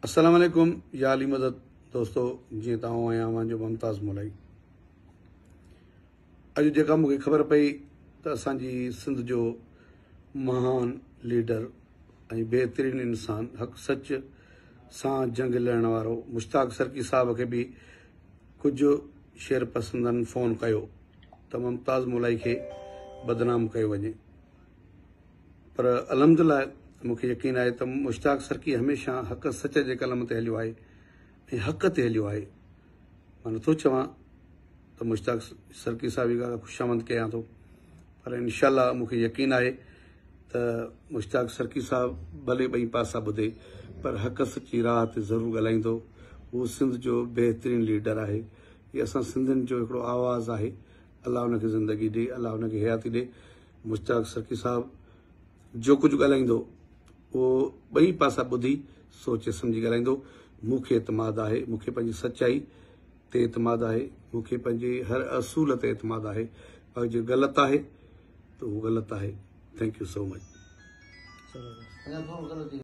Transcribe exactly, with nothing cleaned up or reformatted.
अस्सलाम वालेकुम या अली मदद दोस्तों, जी तव्हां आहियां मुंहिंजो मुमताज़ मोलाई। अॼु जेका मूंखे ख़बर पई त असांजी सिंध जो महान लीडर ऐं बहितरीन इंसान हक़ सच सां जंग लड़ण वारो मुश्ताक सरकी साहब खे बि कुझु शेर पसंदनि फ़ोन कयो त मुमताज़ मोलाई खे बदनाम कयो वञे, पर अलहमदुलिल्लाह मूंखे यकीन आहे त मुश्ताक सरकी हमेशह हक़ सच जे कलम ते हलियो आहे ऐं हक़ ते हलियो आहे। मां नथो चवां त मुश्ताक सरकी साहब जी ख़ुशामद कयां थो, पर इनशाअल्लाह मूंखे यकीन आहे त मुश्ताक सरकी साहब भले ॿई पासा ॿुधे पर हक़ सची राह ते ज़रूरु ॻाल्हाईंदो। उहो सिंध जो बहितरीन लीडर आहे, हीअ असां सिंधियुनि जो हिकिड़ो आवाज़ आहे। अलाह हुनखे ज़िंदगी ॾे, अलाह हुनखे हयाती ॾे। मुश्ताक सरकी साहब जो कुझु ॻाल्हाईंदो उहो ॿई पासा ॿुधी सोचे सम्झी ॻाल्हाईंदो। मूंखे एतमाद आहे, मूंखे पंहिंजी सचाई ते एतमाद आहे, मूंखे पंहिंजे हर असूल ते एतमाद आहे। पर जो ग़लति आहे त उहो ग़लति आहे। Thank you so much.